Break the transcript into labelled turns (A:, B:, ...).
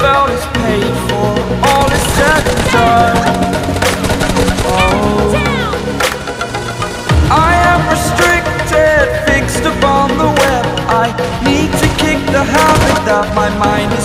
A: world is paid for, all is said and done. Oh, I am restricted, fixed upon the web. I need to kick the habit that my mind